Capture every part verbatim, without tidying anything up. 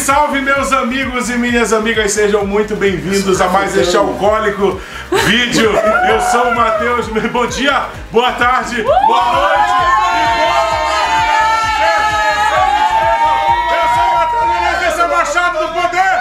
salve, meus amigos e minhas amigas, sejam muito bem-vindos a mais este alcoólico vídeo. Eu sou o Matheus, bom dia, boa tarde, boa noite e boa... Eu sou o Matheus, esse é o Machado do Poder.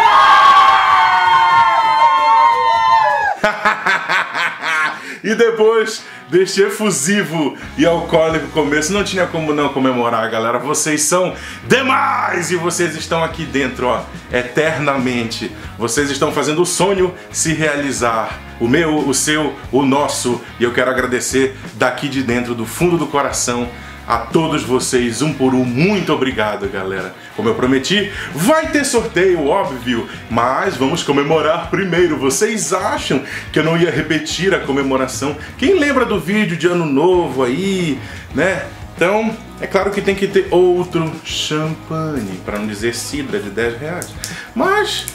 E depois deste efusivo e alcoólico começo, não tinha como não comemorar, galera. Vocês são demais e vocês estão aqui dentro, ó, eternamente. Vocês estão fazendo o sonho se realizar. O meu, o seu, o nosso. E eu quero agradecer daqui de dentro, do fundo do coração, a todos vocês, um por um. Muito obrigado, galera. Como eu prometi, vai ter sorteio, óbvio, mas vamos comemorar primeiro. Vocês acham que eu não ia repetir a comemoração? Quem lembra do vídeo de Ano Novo aí, né? Então, é claro que tem que ter outro champanhe, para não dizer cidra de dez reais. Mas...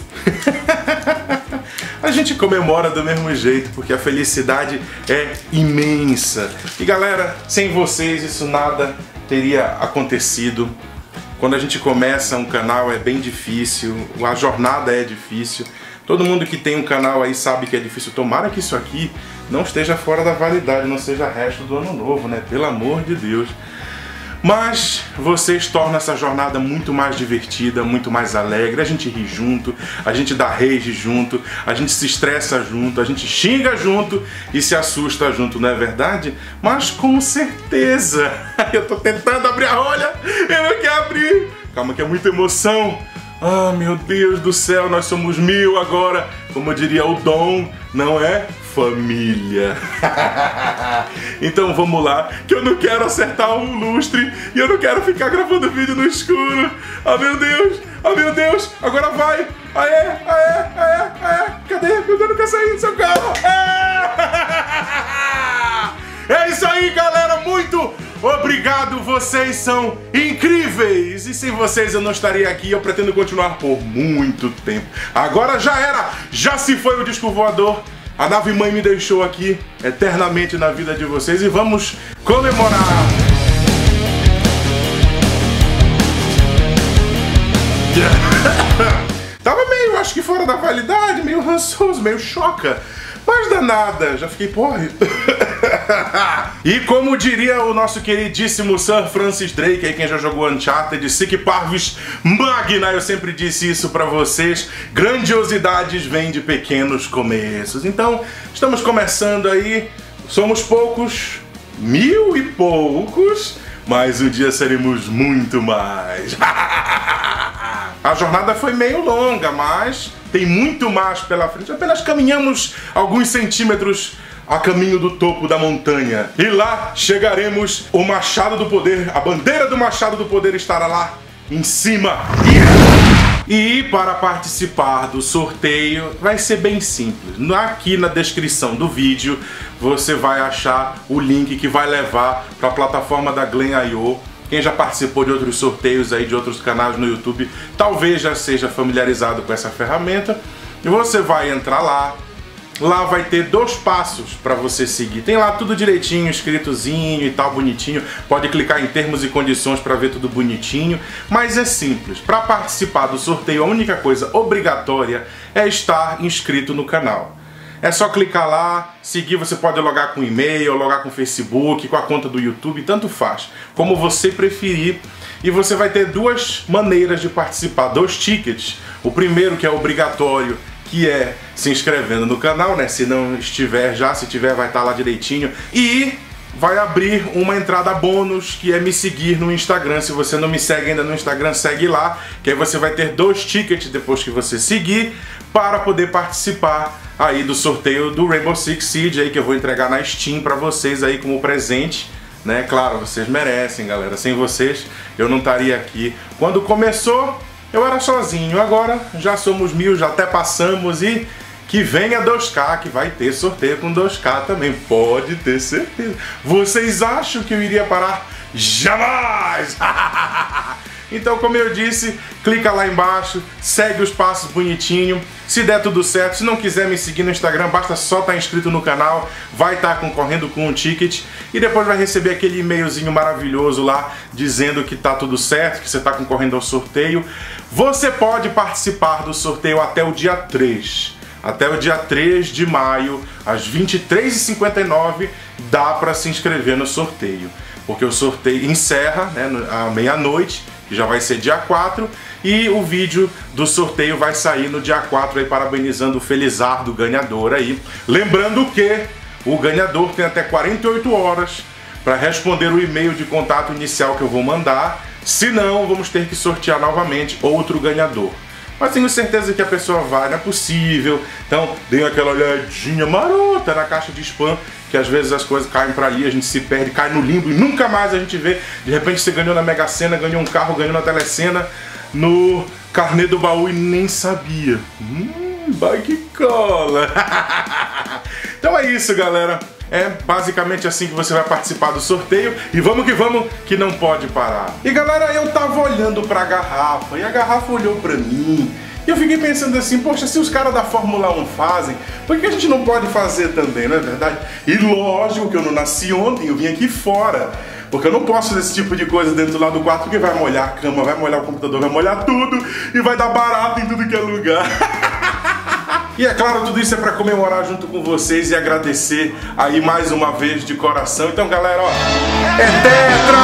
a gente comemora do mesmo jeito, porque a felicidade é imensa. E galera, sem vocês isso nada teria acontecido. Quando a gente começa um canal é bem difícil, a jornada é difícil. Todo mundo que tem um canal aí sabe que é difícil. Tomara que isso aqui não esteja fora da validade, não seja resto do ano novo, né? Pelo amor de Deus. Mas vocês tornam essa jornada muito mais divertida, muito mais alegre. A gente ri junto, a gente dá rage junto, a gente se estressa junto, a gente xinga junto e se assusta junto, não é verdade? Mas com certeza, eu tô tentando abrir a rolha, eu não quero abrir. Calma que é muita emoção. Ah, meu Deus do céu, nós somos mil agora. Como diria o Dom, não é? Família. Então vamos lá, que eu não quero acertar o lustre e eu não quero ficar gravando vídeo no escuro. Ah, meu Deus, ah, meu Deus, agora vai. Aê, aê, aê, aê. Cadê? Meu Deus, não quer sair do seu carro. É, é isso aí, galera, muito obrigado, vocês são incríveis. E sem vocês eu não estaria aqui, eu pretendo continuar por muito tempo. Agora já era, já se foi o disco voador. A nave mãe me deixou aqui eternamente na vida de vocês e vamos comemorar! Tava meio, acho que fora da validade, meio rançoso, meio choca. Mas danada, já fiquei porre. E como diria o nosso queridíssimo Sir Francis Drake, aí quem já jogou Uncharted, Sic Parvis Magna, eu sempre disse isso pra vocês, grandiosidades vêm de pequenos começos. Então, estamos começando aí, somos poucos, mil e poucos, mas um dia seremos muito mais. A jornada foi meio longa, mas tem muito mais pela frente. Apenas caminhamos alguns centímetros a caminho do topo da montanha. E lá chegaremos, o Machado do Poder, a bandeira do Machado do Poder estará lá em cima. Yeah! E para participar do sorteio vai ser bem simples. Aqui na descrição do vídeo você vai achar o link que vai levar para a plataforma da Glen ponto i o. Quem já participou de outros sorteios aí de outros canais no YouTube talvez já seja familiarizado com essa ferramenta. E você vai entrar lá. Lá vai ter dois passos para você seguir. Tem lá tudo direitinho, escritozinho e tal, bonitinho. Pode clicar em termos e condições para ver tudo bonitinho. Mas é simples. Para participar do sorteio, a única coisa obrigatória é estar inscrito no canal. É só clicar lá, seguir, você pode logar com e-mail, logar com Facebook, com a conta do YouTube, tanto faz, como você preferir. E você vai ter duas maneiras de participar, dois tickets. O primeiro, que é obrigatório, que é se inscrevendo no canal, né? Se não estiver já, se tiver vai estar lá direitinho. E vai abrir uma entrada bônus, que é me seguir no Instagram. Se você não me segue ainda no Instagram, segue lá, que aí você vai ter dois tickets depois que você seguir, para poder participar aí do sorteio do Rainbow Six Siege aí, que eu vou entregar na Steam para vocês aí como presente, né? Claro, vocês merecem, galera. Sem vocês eu não estaria aqui. Quando começou, eu era sozinho. Agora já somos mil, já até passamos e que venha dois K, que vai ter sorteio com dois K também. Pode ter certeza. Vocês acham que eu iria parar? Jamais! Então, como eu disse, clica lá embaixo, segue os passos bonitinho. Se der tudo certo, se não quiser me seguir no Instagram, basta só estar inscrito no canal, vai estar concorrendo com um ticket e depois vai receber aquele e-mailzinho maravilhoso lá dizendo que tá tudo certo, que você está concorrendo ao sorteio. Você pode participar do sorteio até o dia três. Até o dia três de maio, às vinte e três e cinquenta e nove, dá para se inscrever no sorteio. Porque o sorteio encerra, né, à meia-noite, que já vai ser dia quatro, e o vídeo do sorteio vai sair no dia quatro, aí, parabenizando o felizardo ganhador aí. Lembrando que o ganhador tem até quarenta e oito horas para responder o e-mail de contato inicial que eu vou mandar, senão vamos ter que sortear novamente outro ganhador. Mas tenho certeza que a pessoa vai, não é possível. Então, dê aquela olhadinha marota na caixa de spam, que às vezes as coisas caem pra ali, a gente se perde, cai no limbo e nunca mais a gente vê. De repente você ganhou na Mega Sena, ganhou um carro, ganhou na Telecena, no carnê do baú e nem sabia. Hum, vai que cola. Então é isso, galera. É basicamente assim que você vai participar do sorteio. E vamos que vamos, que não pode parar. E galera, eu tava olhando pra garrafa e a garrafa olhou pra mim. E eu fiquei pensando assim, poxa, se os caras da Fórmula um fazem, por que a gente não pode fazer também, não é verdade? E lógico que eu não nasci ontem, eu vim aqui fora. Porque eu não posso fazer esse tipo de coisa dentro lá do quarto, porque vai molhar a cama, vai molhar o computador, vai molhar tudo e vai dar barato em tudo que é lugar. E é claro, tudo isso é para comemorar junto com vocês e agradecer aí mais uma vez de coração. Então, galera, ó, é tetra!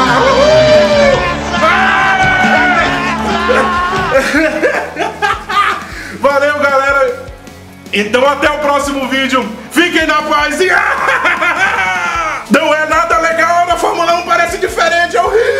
Uhul! Valeu, galera! Então, até o próximo vídeo. Fiquem na paz e... Não é nada legal, a Fórmula um parece diferente, é horrível!